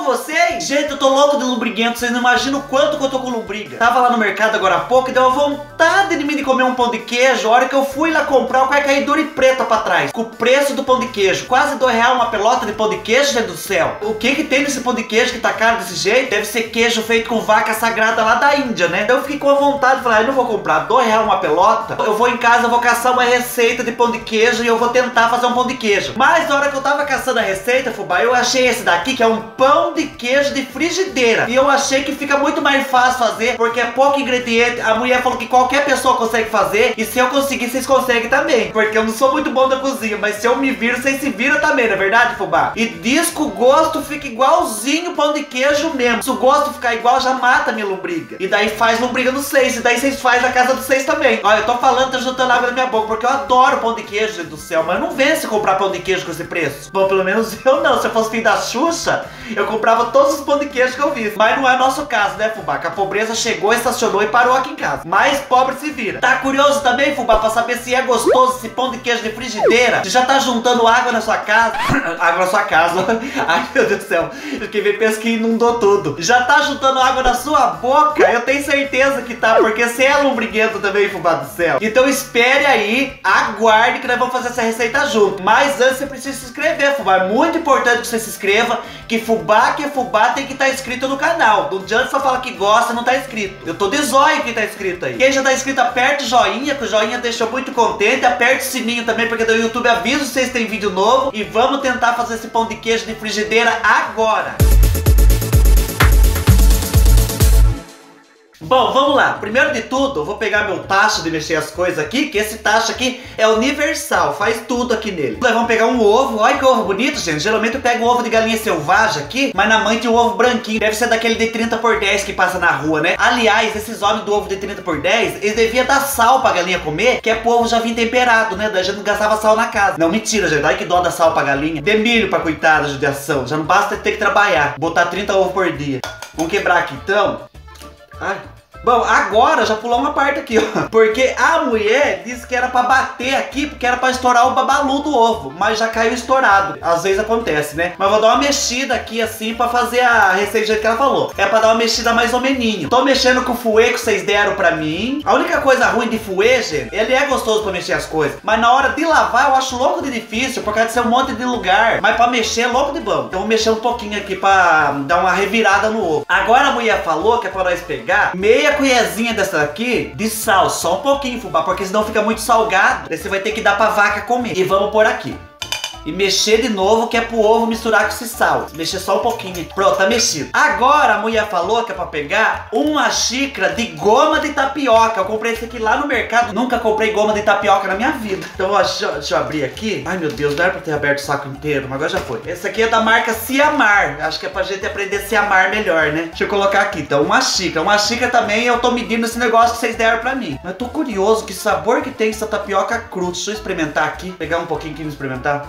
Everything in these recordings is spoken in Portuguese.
com vocês? Gente, eu tô louco de lombriguento, vocês não imaginam o quanto que eu tô com lombriga. Tava lá no mercado agora há pouco e deu uma vontade de mim de comer um pão de queijo. A hora que eu fui lá comprar, eu caí dura e preta pra trás, com o preço do pão de queijo. Quase R$2 uma pelota de pão de queijo, gente do céu. O que que tem nesse pão de queijo que tá caro desse jeito? Deve ser queijo feito com vaca sagrada lá da Índia, né? Então eu fiquei com a vontade de falar, eu não vou comprar R$2 uma pelota. Eu vou em casa, eu vou caçar uma receita de pão de queijo e eu vou tentar fazer um pão de queijo. Mas na hora que eu tava caçando a receita, fubá, eu achei esse daqui, que é um pão de queijo de frigideira. E eu achei que fica muito mais fácil fazer, porque é pouco ingrediente. A mulher falou que qualquer pessoa consegue fazer. E se eu conseguir, vocês conseguem também. Porque eu não sou muito bom da cozinha, mas se eu me viro, vocês se viram também, não é verdade, fubá? E diz que o gosto fica igualzinho pão de queijo mesmo. Se o gosto ficar igual, já mata a minha lombriga. E daí faz lombriga no 6. E daí vocês fazem na casa dos 6 também. Olha, eu tô falando, tá juntando água na minha boca, porque eu adoro pão de queijo, gente do céu. Mas não vence comprar pão de queijo com esse preço. Bom, pelo menos eu não. Se eu fosse filho da Xuxa, eu comprava todos os pão de queijo que eu vi. Mas não é nosso caso, né, fubá? Que a pobreza chegou, estacionou e parou aqui em casa. Mais pobre se vira. Tá curioso também, fubá, pra saber se é gostoso esse pão de queijo de frigideira? Você já tá juntando água na sua casa? Água na sua casa. Ai, meu Deus do céu. Quem vê pensa que inundou tudo. Já tá juntando água na sua boca? Eu tenho certeza que tá, porque você é lombriguento também, fubá do céu. Então espere aí, aguarde que nós vamos fazer essa receita junto. Mas antes você precisa se inscrever, fubá. É muito importante que você se inscreva, que é fubá tem que estar inscrito no canal. Não adianta só falar que gosta e não tá inscrito. Eu tô de zóio que tá inscrito aí. Quem já tá inscrito, aperte o joinha, que o joinha deixou muito contente. Aperte o sininho também, porque do YouTube avisa se vocês têm vídeo novo. E vamos tentar fazer esse pão de queijo de frigideira agora. Bom, vamos lá. Primeiro de tudo, eu vou pegar meu tacho de mexer as coisas aqui, que esse tacho aqui é universal, faz tudo aqui nele. Nós vamos pegar um ovo. Olha que ovo bonito, gente. Geralmente eu pego um ovo de galinha selvagem aqui, mas na mãe tem um ovo branquinho. Deve ser daquele de 30x10 que passa na rua, né? Aliás, esses homens do ovo de 30x10, eles deviam dar sal pra galinha comer, que é pro ovo já vir temperado, né? Daí a gente não gastava sal na casa. Não, mentira, gente. Olha que dó dar sal pra galinha. Dê milho pra coitada, judiação. Já não basta ter que trabalhar. Botar 30 ovos por dia. Vamos quebrar aqui, então. Ai. Bom, agora já pulou uma parte aqui, ó. Porque a mulher disse que era pra bater aqui, porque era pra estourar o babalu do ovo. Mas já caiu estourado. Às vezes acontece, né? Mas vou dar uma mexida aqui, assim, pra fazer a receita do jeito que ela falou. É pra dar uma mexida mais ou meninho. Tô mexendo com o fouet que vocês deram pra mim. A única coisa ruim de fouet, gente, ele é gostoso pra mexer as coisas. Mas na hora de lavar, eu acho louco de difícil, por causa de ser um monte de lugar. Mas pra mexer é louco de bom. Então vou mexer um pouquinho aqui pra dar uma revirada no ovo. Agora a mulher falou que é pra nós pegar meia colherzinha dessa daqui de sal, só um pouquinho, fubá, porque senão fica muito salgado. Daí você vai ter que dar pra vaca comer. E vamos pôr aqui. E mexer de novo, que é pro ovo misturar com esse sal. Mexer só um pouquinho. Pronto, tá mexido. Agora a mulher falou que é pra pegar uma xícara de goma de tapioca. Eu comprei esse aqui lá no mercado. Nunca comprei goma de tapioca na minha vida. Então, ó, deixa eu abrir aqui. Ai, meu Deus, não era pra ter aberto o saco inteiro, mas agora já foi. Esse aqui é da marca Ciamar. Acho que é pra gente aprender a se amar melhor, né? Deixa eu colocar aqui, então, uma xícara. Uma xícara também eu tô medindo esse negócio que vocês deram pra mim. Mas eu tô curioso que sabor que tem essa tapioca crua. Deixa eu experimentar aqui. Pegar um pouquinho aqui e experimentar.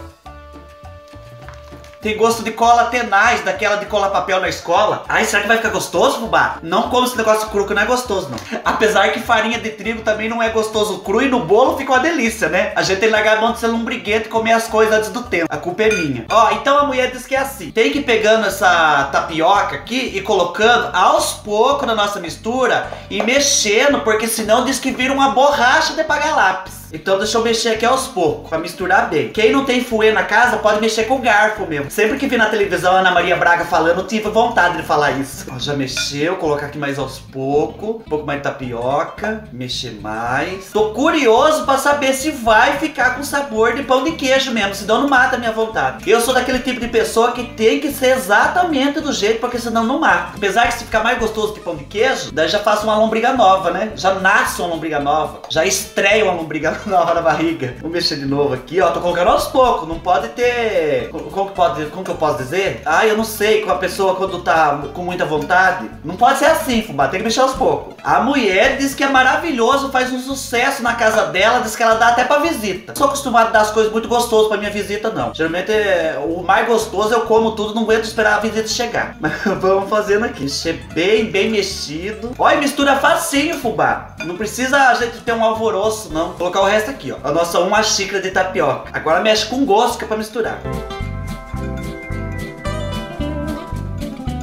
Tem gosto de cola tenaz, daquela de colar papel na escola. Ai, será que vai ficar gostoso, fubá? Não come esse negócio cru que não é gostoso, não. Apesar que farinha de trigo também não é gostoso cru e no bolo fica uma delícia, né? A gente tem que largar a mão de ser lombriguento e comer as coisas antes do tempo. A culpa é minha. Ó, então a mulher diz que é assim. Tem que ir pegando essa tapioca aqui e colocando aos poucos na nossa mistura e mexendo, porque senão diz que vira uma borracha de pagar lápis. Então deixa eu mexer aqui aos poucos, pra misturar bem. Quem não tem fouet na casa, pode mexer com garfo mesmo. Sempre que vi na televisão a Ana Maria Braga falando, eu tive vontade de falar isso. Ó, já mexeu, colocar aqui mais aos poucos. Um pouco mais de tapioca, mexer mais. Tô curioso pra saber se vai ficar com sabor de pão de queijo mesmo, senão não mata a minha vontade. Eu sou daquele tipo de pessoa que tem que ser exatamente do jeito, porque senão não mata. Apesar que se ficar mais gostoso que pão de queijo, daí já faço uma lombriga nova, né? Já nasce uma lombriga nova, já estreia uma lombriga nova na hora da barriga. Vou mexer de novo aqui, ó. Tô colocando aos poucos. Não pode ter... Como que eu posso dizer? Ah, eu não sei. Com a pessoa quando tá com muita vontade. Não pode ser assim, fubá. Tem que mexer aos poucos. A mulher diz que é maravilhoso, faz um sucesso na casa dela. Diz que ela dá até pra visita. Não sou acostumado a dar as coisas muito gostosas pra minha visita, não. Geralmente o mais gostoso eu como tudo, não aguento esperar a visita chegar. Mas vamos fazendo aqui. Mexer bem mexido. Olha, mistura facinho, fubá. Não precisa a gente ter um alvoroço, não. Vou colocar o resto aqui, ó. A nossa uma xícara de tapioca. Agora mexe com gosto que é pra misturar.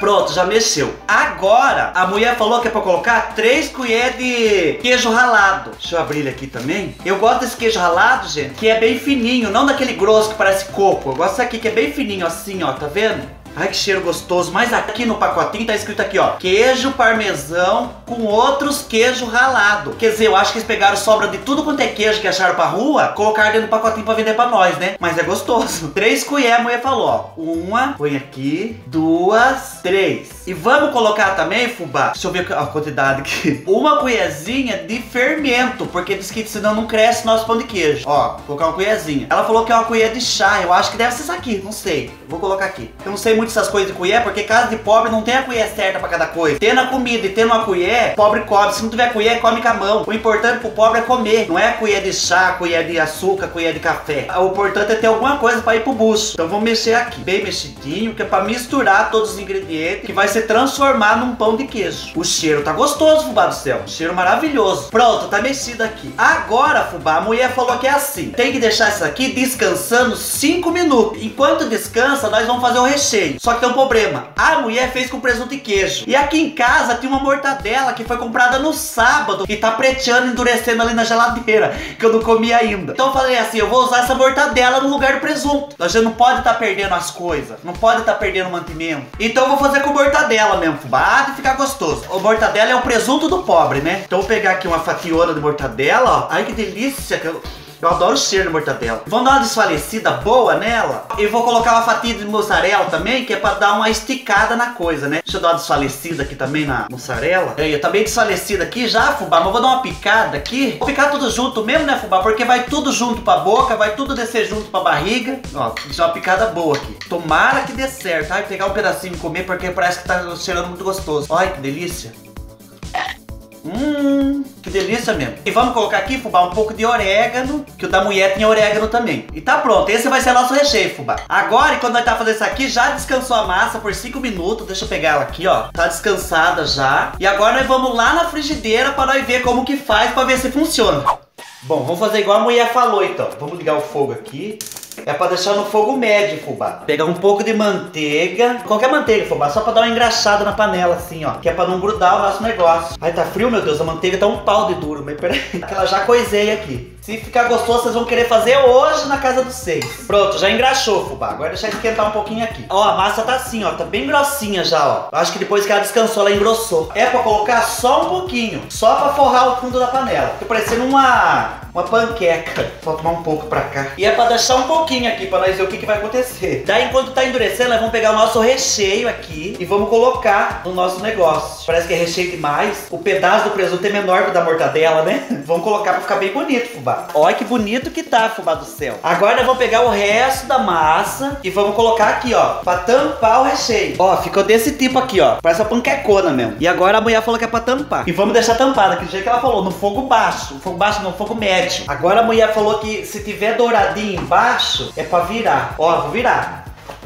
Pronto, já mexeu. Agora, a mulher falou que é pra colocar 3 colheres de queijo ralado. Deixa eu abrir ele aqui também. Eu gosto desse queijo ralado, gente, que é bem fininho, não daquele grosso que parece coco. Eu gosto desse aqui que é bem fininho assim, ó, tá vendo? Ai, que cheiro gostoso. Mas aqui no pacotinho tá escrito aqui, ó, queijo parmesão com outros queijo ralado. Quer dizer, eu acho que eles pegaram sobra de tudo quanto é queijo que acharam pra rua, colocaram dentro do pacotinho pra vender pra nós, né? Mas é gostoso. 3 colheres, a mulher falou, ó. 1, põe aqui, 2, 3. E vamos colocar também, fubá, deixa eu ver a quantidade aqui. 1 colherzinha de fermento, porque diz que senão não cresce nosso pão de queijo. Ó, vou colocar uma colherzinha. Ela falou que é uma colher de chá, eu acho que deve ser isso aqui, não sei. Vou colocar aqui. Eu não sei muito essas coisas de colher, porque casa de pobre não tem a colher certa pra cada coisa. Tendo a comida e tendo uma colher, pobre come. Se não tiver colher, come com a mão. O importante pro pobre é comer. Não é colher de chá, colher de açúcar, colher de café. O importante é ter alguma coisa pra ir pro bucho. Então vamos mexer aqui, bem mexidinho, que é pra misturar todos os ingredientes, que vai se transformar num pão de queijo. O cheiro tá gostoso, fubá do céu. Cheiro maravilhoso. Pronto, tá mexido aqui. Agora, fubá, a mulher falou que é assim. Tem que deixar isso aqui descansando 5 minutos. Enquanto descansa, nós vamos fazer o recheio. Só que tem um problema. A mulher fez com presunto e queijo. E aqui em casa tinha uma mortadela que foi comprada no sábado e tá preteando, endurecendo ali na geladeira, que eu não comi ainda. Então eu falei assim, eu vou usar essa mortadela no lugar do presunto. A gente não pode estar perdendo as coisas. Não pode estar perdendo o mantimento. Então eu vou fazer com mortadela mesmo, fubá, de ficar gostoso. O mortadela é o presunto do pobre, né? Então eu vou pegar aqui uma fationa de mortadela, ó. Ai, que delícia. Eu adoro o cheiro de mortadela. Vamos dar uma desfalecida boa nela. E vou colocar uma fatia de mussarela também, que é pra dar uma esticada na coisa, né? Deixa eu dar uma desfalecida aqui também na mussarela. Aí, tá bem desfalecida aqui já, fubá, mas vou dar uma picada aqui. Vou picar tudo junto mesmo, né, fubá? Porque vai tudo junto pra boca, vai tudo descer junto pra barriga. Ó, deixa uma picada boa aqui. Tomara que dê certo. Ai, pegar um pedacinho e comer, porque parece que tá cheirando muito gostoso. Ai, que delícia. Que delícia mesmo. E vamos colocar aqui, fubá, um pouco de orégano, que o da mulher tinha orégano também. E tá pronto, esse vai ser nosso recheio, fubá. Agora, quando nós tá fazendo isso aqui, já descansou a massa por 5 minutos. Deixa eu pegar ela aqui, ó. Tá descansada já. E agora nós vamos lá na frigideira pra nós ver como que faz, pra ver se funciona. Bom, vamos fazer igual a mulher falou, então. Vamos ligar o fogo aqui. É pra deixar no fogo médio, fubá. Pegar um pouco de manteiga. Qualquer manteiga, fubá. Só pra dar uma engraxada na panela, assim, ó. Que é pra não grudar o nosso negócio. Ai, tá frio, meu Deus. A manteiga tá um pau de duro. Mas peraí. Ela já coisei aqui. Se ficar gostoso, vocês vão querer fazer hoje na casa dos 6. Pronto, já engraxou, fubá. Agora deixa esquentar um pouquinho aqui. Ó, a massa tá assim, ó. Tá bem grossinha já, ó. Acho que depois que ela descansou, ela engrossou. É pra colocar só um pouquinho. Só pra forrar o fundo da panela. Fica parecendo uma panqueca. Vou tomar um pouco pra cá. E é pra deixar um pouquinho aqui, pra nós ver o que vai acontecer. Daí, enquanto tá endurecendo, nós vamos pegar o nosso recheio aqui e vamos colocar no nosso negócio. Parece que é recheio demais. O pedaço do presunto é menor que o da mortadela, né? Vamos colocar pra ficar bem bonito, fubá. Olha que bonito que tá, fubá do céu. Agora nós vamos pegar o resto da massa e vamos colocar aqui, ó, pra tampar o recheio. Ó, ficou desse tipo aqui, ó. Parece uma panquecona mesmo. E agora a mulher falou que é pra tampar. E vamos deixar tampado, daquele jeito que ela falou, no fogo baixo. No fogo baixo não, no fogo médio. Agora a mulher falou que se tiver douradinho embaixo, é pra virar. Ó, vou virar.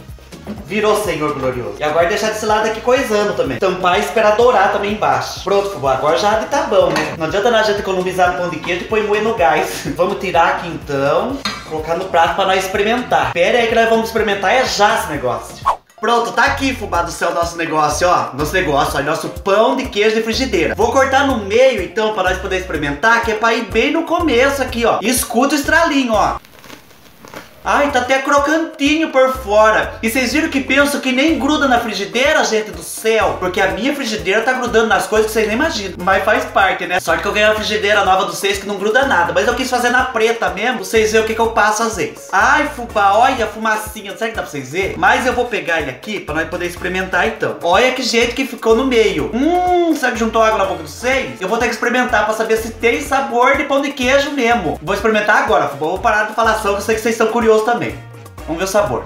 Virou, Senhor glorioso. E agora deixar desse lado aqui coisando também. Tampar e esperar dourar também embaixo. Pronto, fubá. Agora já tá bom, né? Não adianta nada a gente economizar no pão de queijo e põe moer no gás. Vamos tirar aqui então. Colocar no prato pra nós experimentar. Pera aí que nós vamos experimentar já esse negócio. Pronto, tá aqui, fubá do céu, nosso negócio, ó. Nosso negócio, ó, nosso pão de queijo de frigideira. Vou cortar no meio, então, pra nós poder experimentar, que é pra ir bem no começo aqui, ó. E escuta o estralinho, ó. Ai, tá até crocantinho por fora. E vocês viram que penso que nem gruda na frigideira, gente do céu? Porque a minha frigideira tá grudando nas coisas que vocês nem imaginam. Mas faz parte, né? Sorte que eu ganhei uma frigideira nova dos 6 que não gruda nada. Mas eu quis fazer na preta mesmo, pra vocês verem o que eu passo às vezes. Ai, fubá, olha a fumacinha. Será que dá pra vocês verem? Mas eu vou pegar ele aqui pra nós poder experimentar então. Olha que jeito que ficou no meio. Será que juntou água na boca dos 6? Eu vou ter que experimentar pra saber se tem sabor de pão de queijo mesmo. Vou experimentar agora, fubá. Vou parar de falação, que eu sei que vocês estão curiosos também. Vamos ver o sabor.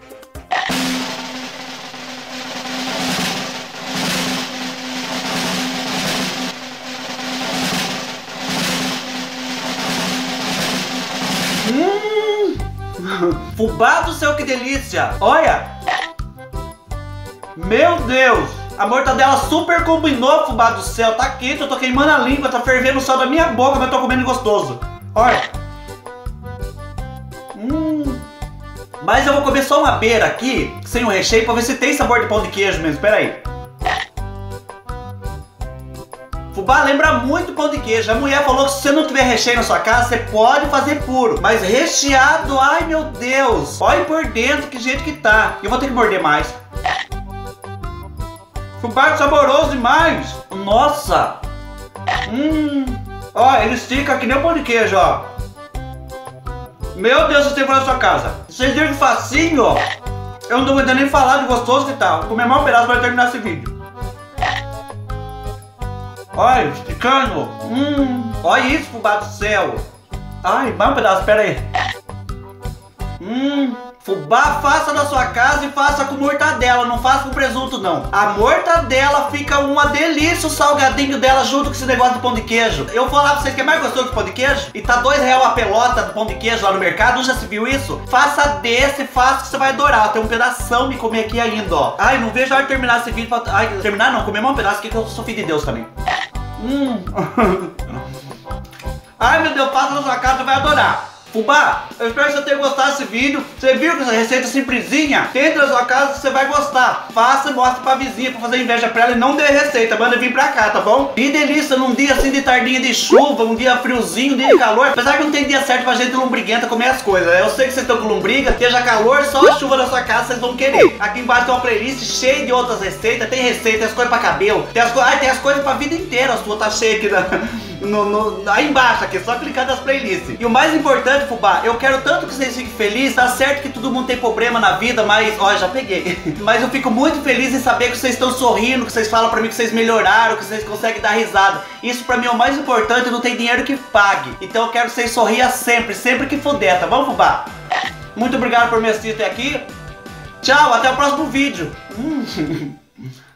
Fubá do céu, que delícia! Olha! Meu Deus! A mortadela super combinou, fubá do céu. Tá quente, eu tô queimando a língua, tá fervendo só da minha boca, mas tô comendo gostoso. Olha! Mas eu vou comer só uma beira aqui, sem o recheio, pra ver se tem sabor de pão de queijo mesmo. Pera aí. Fubá lembra muito pão de queijo. A mulher falou que se você não tiver recheio na sua casa, você pode fazer puro. Mas recheado, ai meu Deus. Olha por dentro que jeito que tá. Eu vou ter que morder mais. Fubá é saboroso demais. Nossa. Ó, ele estica que nem o pão de queijo, ó. Meu Deus, vocês têm que fazer na sua casa. Vocês viram que facinho, ó. Eu não tô aguentando nem falar de gostoso que tá. Vou comer mais um pedaço para terminar esse vídeo. Olha, esticando. Olha isso, fubá do céu. Ai, mais um pedaço, pera aí. Fubá, faça na sua casa e faça com mortadela, não faça com presunto não. A mortadela fica uma delícia, o salgadinho dela junto com esse negócio do pão de queijo. Eu vou falar pra vocês que é mais gostoso que o pão de queijo. E tá R$2 a pelota do pão de queijo lá no mercado, já se viu isso? Faça desse, faça que você vai adorar. Tem um pedação me comer aqui ainda, ó. Ai, não vejo a hora de terminar esse vídeo pra... Ai, terminar não, comer mais um pedaço aqui que eu sou filho de Deus também. Ai meu Deus, faça na sua casa, você vai adorar. Fubá, eu espero que você tenha gostado desse vídeo. Você viu que essa receita simplesinha? Tenta na sua casa, você vai gostar. Faça e mostre pra vizinha, pra fazer inveja pra ela. E não dê receita, manda vir pra cá, tá bom? Que delícia, num dia assim de tardinha de chuva, um dia friozinho, um dia de calor. Apesar que não tem dia certo pra gente lombriguenta comer as coisas. Eu sei que vocês estão com lombriga, esteja calor, só a chuva na sua casa vocês vão querer. Aqui embaixo tem uma playlist cheia de outras receitas. Tem receita, tem as coisas pra cabelo, tem as coisas pra vida inteira. A sua tá cheia aqui aí embaixo aqui, só clicar nas playlists. E o mais importante, fubá, eu quero tanto que vocês fiquem felizes. Tá certo que todo mundo tem problema na vida, mas... Ó, já peguei. Mas eu fico muito feliz em saber que vocês estão sorrindo, que vocês falam pra mim que vocês melhoraram, que vocês conseguem dar risada. Isso pra mim é o mais importante, não tem dinheiro que pague. Então eu quero que vocês sorriam sempre, sempre que puder, tá bom, fubá? Muito obrigado por me assistir até aqui. Tchau, até o próximo vídeo.